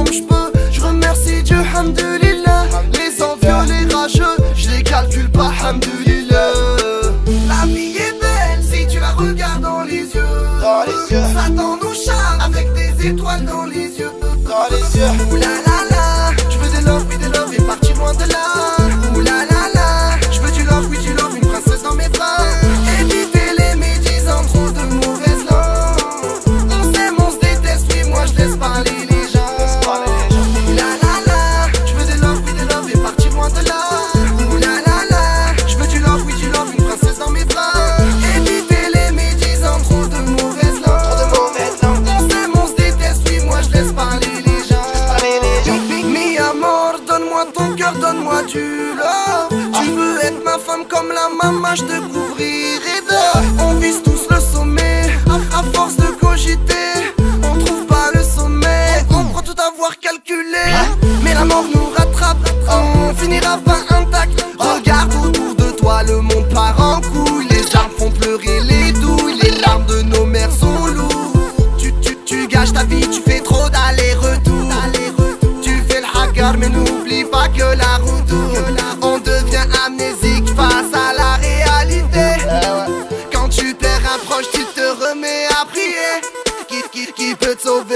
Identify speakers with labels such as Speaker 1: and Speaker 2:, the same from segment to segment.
Speaker 1: comme je peux. Je remercie Dieu, hamdoulilah. Les envieux, les rageux, je les calcule pas, hamdoulilah. La vie est belle si tu la regardes dans les yeux. Satan nous charme avec des étoiles dans les yeux. Ouh là là là, je veux des love, oui des love et partir loin de là. Ouh là là là, je veux du love, oui du love, une princesse dans mes bras. Éviter les médisants, trop de mauvaises langues. On s'aime, on se déteste, oui moi je laisse parler les gens. Ouh là là là, je veux des love, oui des love et partir loin de là. Ouh là là là, je veux du love, oui du love, une princesse dans mes bras. Éviter les médisants, trop de mauvaises langues. On s'aime, on se déteste, oui moi je laisse parler les gens. Mi amor, donne-moi ton cœur, donne-moi du love. Tu veux être ma femme comme la maman, je te couvrirai d'or. On vise tous le sommet, à force de cogiter, on trouve pas le sommet. On croit tout avoir calculé, mais la mort nous rattrape. On finira pas intact. Regarde autour de toi, le monde part en couille. Les armes font pleurer les douilles, les larmes de nos mères sont lourdes. Tu gâches ta vie, tu fais trop d'aller-retour. Tu fais le hagar, mais n'oublie pas que la route tourne. On devient amnésique face à la réalité. Quand tu perds un proche, tu te remets à prier. Qui peut te sauver?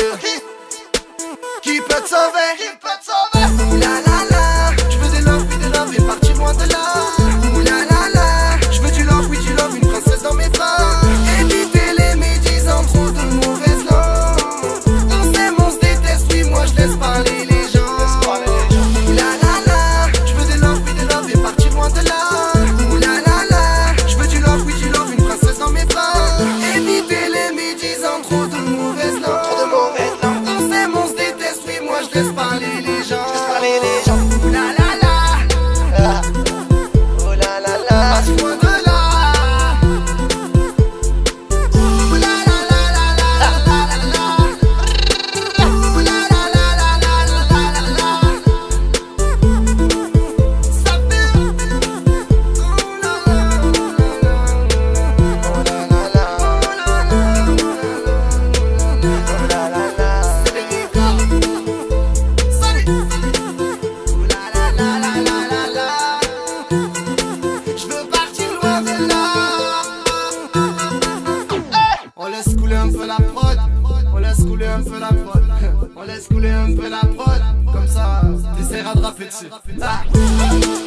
Speaker 1: Qui peut te sauver? Ouh là là là, je veux des love, oui des love et partir loin de là. Ouh là là là, je veux du love, oui du love, une princesse dans mes bras. Éviter les médisants, trop de mauvaises langues. On s'aime, on se déteste, oui moi je laisse parler les gens. Ouh là là là, je veux des love, oui des love et partir loin de là. Ouh là là là, je veux du love, oui du love, une princesse dans mes bras. Éviter les médisants, trop de mauvaises langues. On s'aime, on se déteste, oui moi je laisse parler les gens. Ouh là là là,
Speaker 2: Oh là là là,
Speaker 1: partir loin de là. Ouh là là là là là là là là. Ouh là là là là là là là là. Ça fait. Ouh là là
Speaker 2: oh là là là,
Speaker 1: Salut. Ouh là là là là là là. Je veux partir loin de là. On laisse couler un peu la prod. On laisse couler un peu la prod. On laisse couler un peu la prod. Comme ça, t'essaieras de rapper dessus.